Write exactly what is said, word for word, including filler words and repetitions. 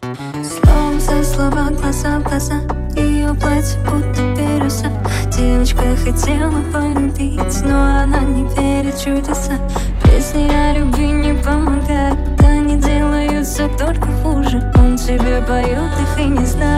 Слово за слова, глаза в глаза. Ее платье будто бирюса. Девочка хотела полюбить, но она не верит в чудеса. Песни о любви не помогают, они делаются только хуже. Он тебе поет, их и не знает.